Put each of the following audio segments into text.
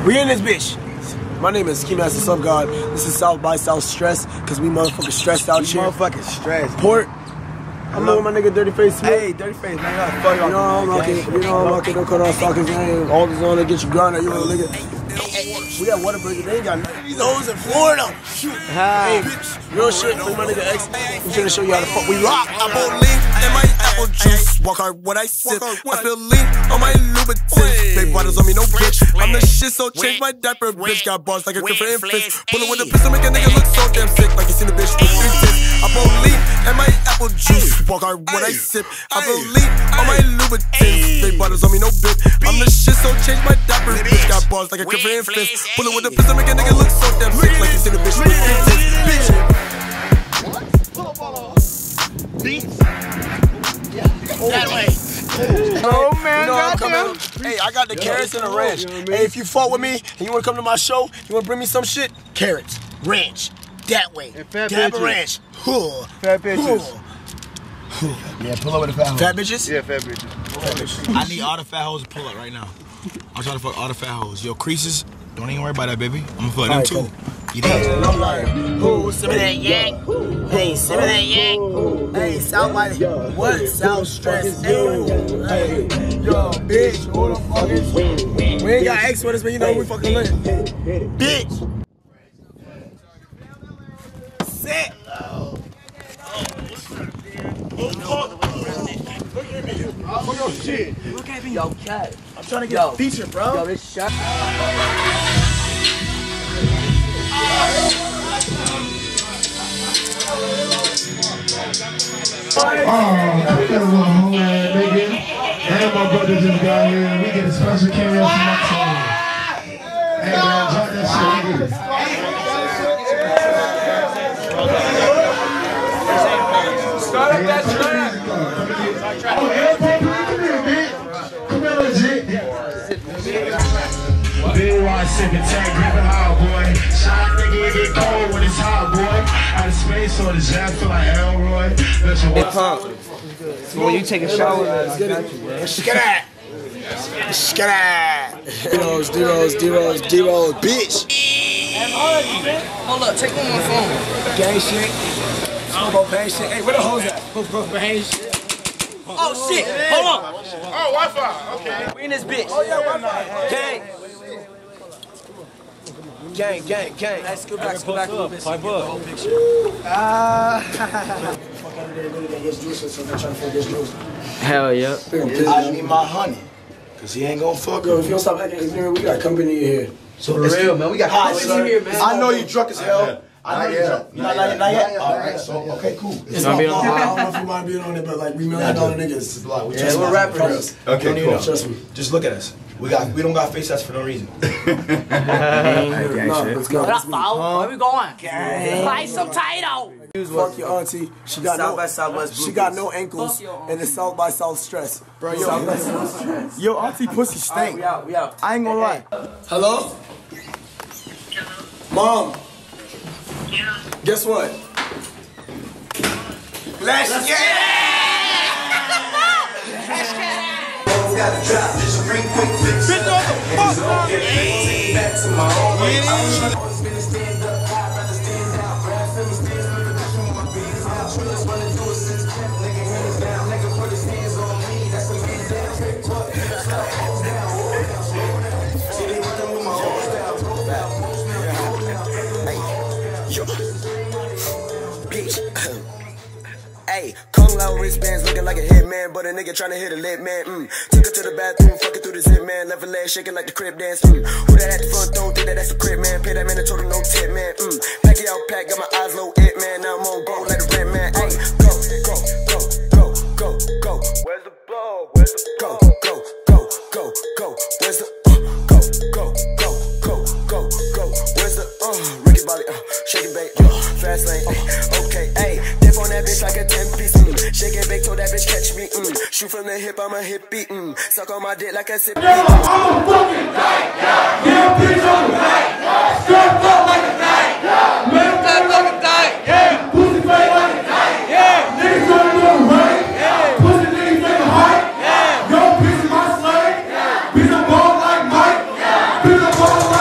We in this bitch. My name is Ski Master Sub God. This is South by South Stress, cause we motherfucking stressed out here. Motherfucking stressed. Port. I'm with my nigga Dirty Face Smith. Hey, Dirty Face, man. Fuck you know I'm rocking. You know I'm rocking. Don't cut off stalkers. All this on to get you grounded. You little nigga. We got Waterbridge. They ain't got none of these hoes in Florida. Hey, real shit. With my nigga X. I'm trying to show you how the fuck we rock. I bought lean in my apple juice. Walk hard what I sip. I feel lean on my Louboutins. Big bottles on me, no bitch. I'm the shit, so change my diaper. Bitch got bars like a crib for infants. Pull it with a pistol, make a nigga look so damn sick. Like you seen a bitch with 3 tits. I bought lean in my apple juice. Walk hard what I sip. I feel lean on my Louboutins. Big bottles on me, no bitch. I'm the shit, so change my diaper. Bitch got bars like a crib for infants. Pull it with a pistol, make a nigga look so damn sick. Like you seen a bitch with 3 tits. Bitch. That way. Oh man, you know I'm coming. Hey, I got the carrots and the ranch. Hey, if you fought with me and you wanna come to my show, you wanna bring me some shit? Carrots, ranch, that way. Dab a ranch. Fat bitches. Yeah, pull up with the fat hoes. Fat bitches? Yeah, fat bitches. I need all the fat hoes to pull up right now. I'm trying to fuck all the fat hoes. Yo, creases, don't even worry about that, baby. I'm gonna fuck them too. You did. No lying. Ooh, some of that yak. Hey, some of that yak. Hey, South by what? South Stress. Hey, yo, bitch, who the fuck is we? We ain't got X with us, but you know we fucking lit. Bitch. Sit. Look at me. Yo, cat. I'm trying to get a feature, bro. Yo, this shot. Oh, we got a little homeland, nigga. And my brother just got here. We get a special cameo from my team. Hey, man, drop that shit, nigga. Start up that track. Oh, everybody, come here, man. Come here, legit. Big wide sipping, tag gripping hard, boy. Shot nigga, it get cold when it's hot, boy. Out of space, so the jab feel like Elroy. Hey, Pump. So when you take a shower, I got you, bro. Scat. Scat. D-Rose, bitch. Hold up, take one more phone. Gang shit. Propane shit. Hey, where the hoes at? Propane shit. Oh shit, hold on. Oh, Wi-Fi, okay. We in this bitch. Oh yeah, Wi-Fi. Gang. Let's go back a little bit. Fuck out of there, really, that gets juice, so they're trying to fuck this juice. Hell yeah. I need my honey, cause he ain't gonna fuck her. If you don't stop acting ignorant, we got company in here. So for real, man, we got company in here, man. I know you drunk as hell. I know you drunk. Not yet. All right, so okay, cool. It's not long. I don't know if you mind being on it, but like we $1 million niggas. Yeah, we're rappers. Okay, cool. Trust me. Just look at us. We don't got face tats for no reason. No, let's go. Where we going? Buy some title. Fuck your auntie. She got no ankles, and it's South by South Stress. Bro, yo, auntie pussy stink. We out. I ain't gonna lie. Hello? Mom. Yeah. Guess what? Let's get it! Got a drop, just a quick fix. Bitch, what the fuck, man? Take back to my own way. I'm always gonna stand up high, rather stand out. Brad Phillips stands in the position with my beans out. Trillers wanna do it since camp, nigga, hands down. Nigga put his hands on me, that's a hands down. Straight what? Stop, hands down, roll down, slow down. See, they running with my whole style, profile, post now, hold down. Hey, yo, bitch. Hey, Kung Lao wristbands looking like a hitman, but a nigga tryna hit a lit man. Took her to the bathroom, fucking through the zip man, left her leg shaking like the crib dance. Who that at the front door? Think that that's a crib man. Pay that man and told him no tip man. Pack it out, pack, got my eyes low, it man. Now I'm on go like a red man. Hey, go. Where's the blow? Where's the go? Where's the go? Where's the Ricky Bobby? Shake it, bake, fast lane. Okay, hey. On that bitch like a 10-piece, shake and bake, told that bitch catch me, shoot from the hip, I'm a hippie, suck on my dick like a sip. I'm a fucking dyke, yeah, bitch on the back, strapped up like a knife, man, that like a dyke, pussy fake like a dyke, niggas gonna do it right, pussy niggas make a hype, yo, bitch is my slave, bitch I'm ball like Mike, bitch I'm ball like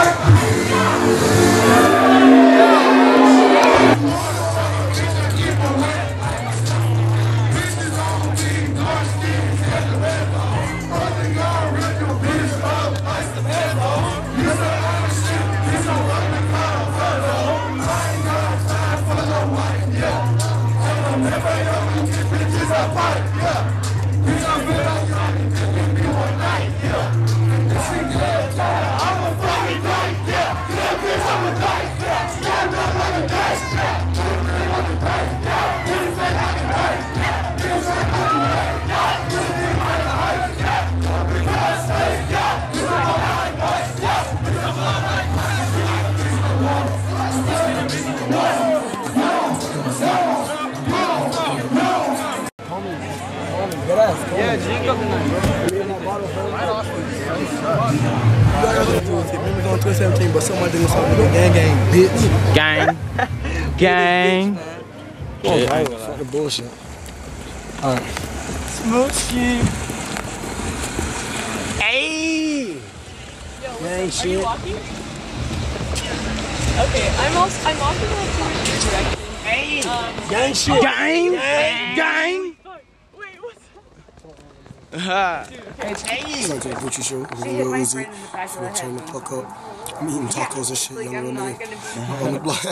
Split 17, but somebody didn't start with gang, bitch. Gang. Gang. Yeah, fuck the bullshit. Alright. Smoochie. Hey! Gang shit. Are you walking? Okay, I'm walking like towards your direction. Hey! Gang shit. Gang! Gang! Wait, what's It's like that Gucci show. It's a little Uzi. Finna turn the fuck up. I'm eating tacos and shit, young little nigga. On the block.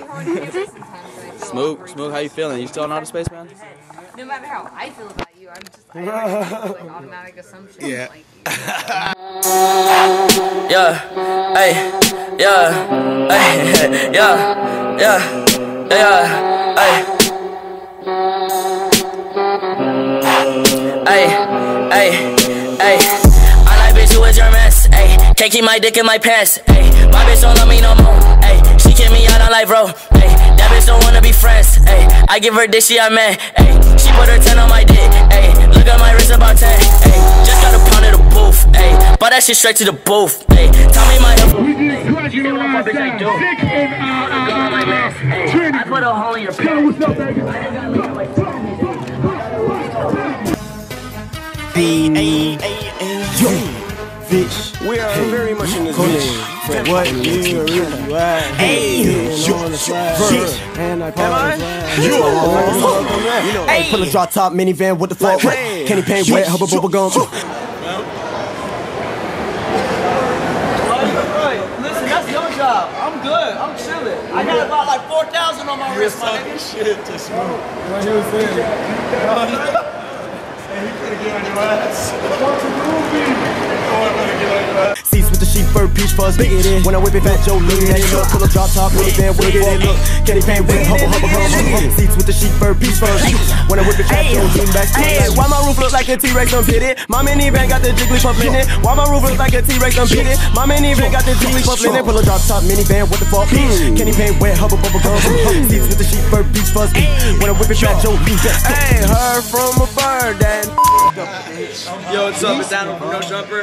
Smoke, how you feeling? You still on outer space, man? No matter how I feel about you, I'm just like automatic assumption. Yeah. Like, Yeah, hey, yeah, hey, yeah, yeah, yeah, hey, hey, hey, hey. I like bitch who is your mess, hey. Can't keep my dick in my pants, hey. My bitch don't love me no more, hey. She kick me out on life, bro, hey. That bitch don't wanna be friends, hey. I give her dick, she a man, hey. She put her 10 on my dick, hey. Look at my wrist about 10, hey. Just got a pound of the booth, hey. Bought that shit straight to the booth, hey. Tell me my We just graduated last time. 6 in I put a hole in your pants. What's up, baby? Bitch, we are very much in this bitch. What you really at? Hey, on the slide. And I Hey, pull a drop top minivan, what the fuck? Candy paint wet, hubba bubble gum. Listen, that's your job. I'm good. I'm chilling. I got about like 4,000 on my wrist, my nigga. shit to smoke. What you saying? He finna get on your ass. What's the movie? Seats with the sheep fur peach fuzz, big it in. When I whip it fat Joe, look at it up. Pull a drop top minivan, what the fuck? Candy paint wet, hubba hubba hubba. Seats with the sheep fur peach fuzz. When I whip it fat Joe, lean back. Hey, why my roof look like a T-Rex unpitted? My minivan got the Jigglypuff in it. Why my roof look like a T-Rex unpitted? My minivan got the Jigglypuff in it. Pull a drop top minivan, what the fuck? Candy paint wet, hubba bubba gum. Seats with the sheep fur peach fuzz. When I whip it fat Joe, lean back. Hey, heard from a bird and Yo, what's up? It's Adam from No Jumper.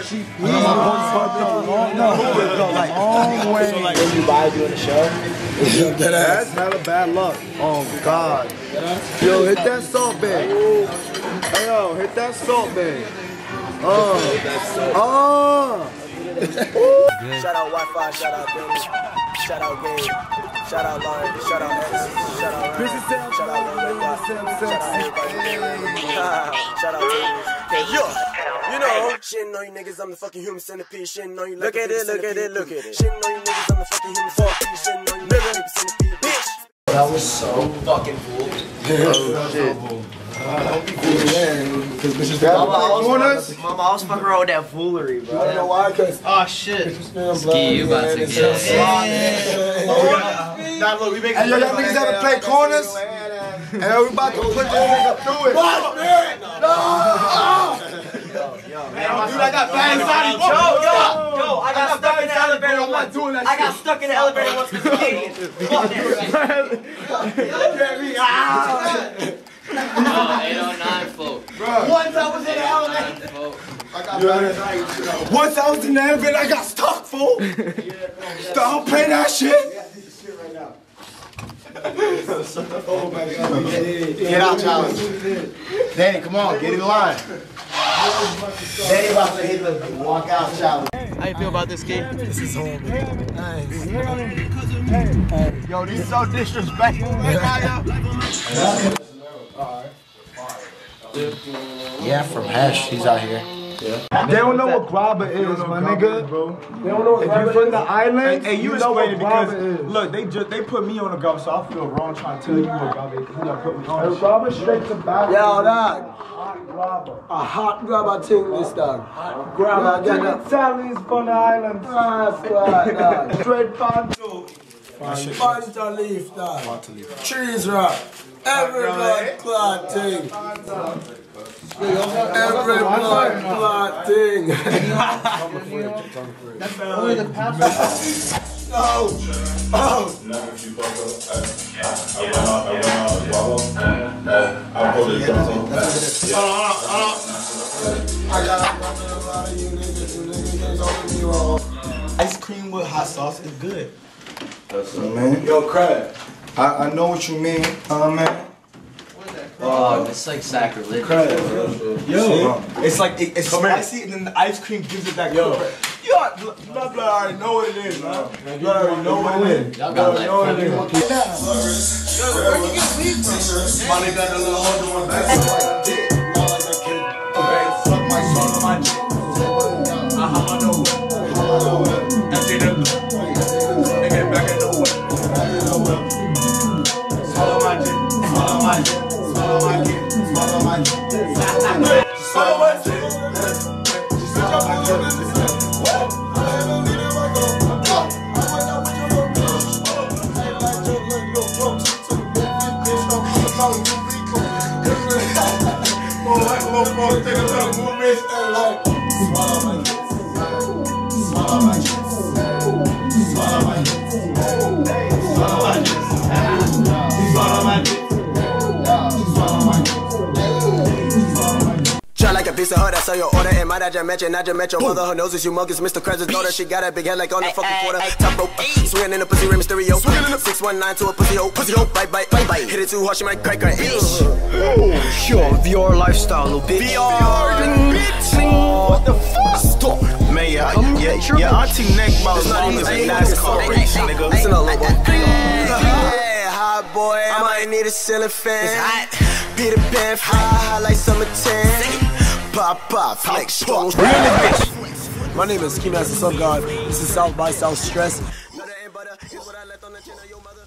when you buy doing the show. That's hella bad luck. Oh God. Yo, hit that salt bag. Hey, yo, hit that salt bag. Shout out Wi-Fi, shout out Benny, shout out Gabe, shout out Lauren, shout out X, shout out Ryan, shout out Lil shout out everybody. Shout out to you. You know, shitting on you niggas, I'm the fucking human centipede. Shitting on you, look at it, look at it, look at it. Shitting on you niggas, I'm the fucking human centipede. Shitting on you niggas, I'm the centipede, bitch. That was so fucking cool. Oh shit. Mama, I was fucking around with that foolery, bro. I don't know why, cause oh shit. Ski, you about to get Nah, look, we make hey, yo, y'all niggas ever play corners? And we about to put this nigga through it. No! Yo, dude, I got bad inside. Yo, I got stuck in the elevator once. I got stuck in the elevator once because of Canadian. Fuck that. 809 folk. Once I was in the elevator. Once I was in the elevator, I got stuck, fool. Don't play that shit. Get out challenge. Danny, come on, get in line. Danny about to hit the walk out challenge. How you feel about this game? This is home. Nice. Yo, this is so disrespectful. Yeah, from Hash, he's out here. Yeah. They don't know what grabber is, my nigga. Bro. They don't know what grabber is. If you're from the island, hey, you explain it because look, they put me on the grabber, so I feel wrong trying to tell you what grabber is. You gotta put me on. Grabber straight to back. Yo, dog. A hot grabber thing, this dog. Hot grabber. Sally's from the island. That's right, dog. Straight Panto. Fanta leaf, dog. Trees rock. Every blood clot thing. Every blood clot thing. I got a lot of you niggas on me all. Ice cream with hot sauce is good. Man. Yo, Crab. I know what you mean, man. Oh, it's like sacrilege. Yo, it's like it's spicy, and then the ice cream gives it that. Yo, you already know what it is, man. You already know what it is. Y'all got like Where'd you get weed from? Money got a little older one back. Suck my soul on my dick. Empty the they get back in the whip. Swallow my dick. Swallow my dick. Swallow my dick. Swallow my dick. Swallow my dick. Try like a piece of her, that's all your order. And might I just mention, not just met your mother. Her nose is humongous, Mr. Krabs' daughter. She got a big head like on the fucking quarter. Top rope, swinging in a pussy, Rey Mysterio. 619 to a pussy hole, bite, bite, bite, bite. Hit it too hard, she might crack her ass. Sure, VR lifestyle, little bitch. VR, bitch. What the fuck? Stop. Man, your auntie neck about as long as a NASCAR race, nigga. Listen up, little boy. Yeah, hot boy, I might need a ceiling fan. It's hot. Peter Pan, high like summer tan. Pop, flex, My name is Keymaster Sun God. This is South by South Stress.